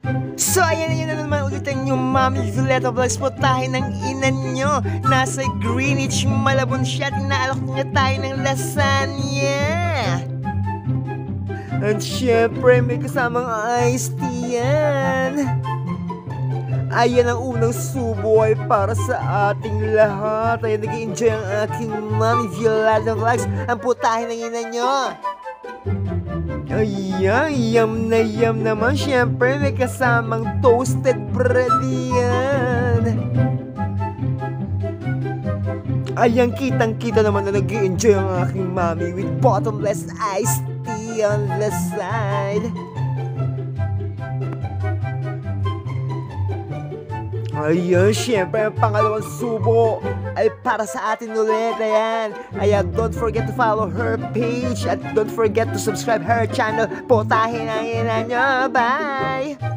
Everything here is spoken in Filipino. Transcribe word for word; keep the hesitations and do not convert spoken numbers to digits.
So ayan, yun na naman ulit ang yung Mami Violeta Vlogs po, tayo ng ina nyo. Nasa Greenwich, Malabon siya, tinaalok niya tayo ng lasagna. At syempre may kasamang iced tea yan. Ayan ang unang subo ay para sa ating lahat. Ayan, nag-i-enjoy ang aking Mami Violeta Vlogs, ang putahe ng ina nyo. Ayan, yum na yum naman. Siyempre, may kasamang toasted bread yan. Ayan, kitang-kita naman na nag-i-enjoy ang aking mami with bottomless iced tea on the side. Ayan, syempre, ang pangalawang subo ay para sa atin ulit. Ayan, ayan, don't forget to follow her page at don't forget to subscribe her channel. Putahin ang ina nyo. Bye!